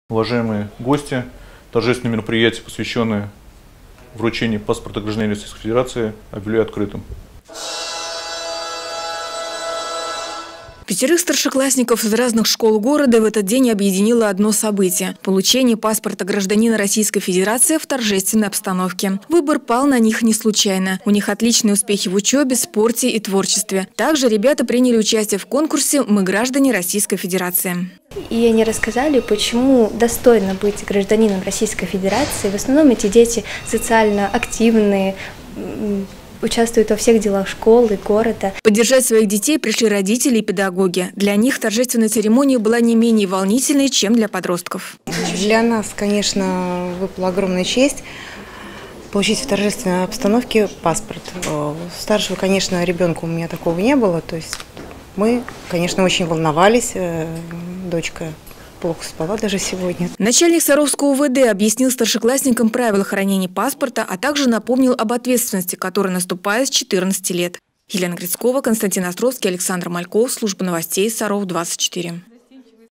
Уважаемые гости, торжественное мероприятие, посвященное вручению паспорта гражданина Российской Федерации, объявляю открытым. 5 старшеклассников из разных школ города в этот день объединило одно событие – получение паспорта гражданина Российской Федерации в торжественной обстановке. Выбор пал на них не случайно. У них отличные успехи в учебе, спорте и творчестве. Также ребята приняли участие в конкурсе «Мы граждане Российской Федерации». И они рассказали, почему достойно быть гражданином Российской Федерации. В основном эти дети социально активные, участвуют во всех делах школы, города. Поддержать своих детей пришли родители и педагоги. Для них торжественная церемония была не менее волнительной, чем для подростков. Для нас, конечно, выпала огромная честь получить в торжественной обстановке паспорт. Старшего, конечно, ребенка у меня такого не было. То есть мы, конечно, очень волновались. Дочка плохо спала даже сегодня. Начальник Саровского УВД объяснил старшеклассникам правила хранения паспорта, а также напомнил об ответственности, которая наступает с 14 лет. Елена Грицкова, Константин Островский, Александр Мальков. Служба новостей Саров 24.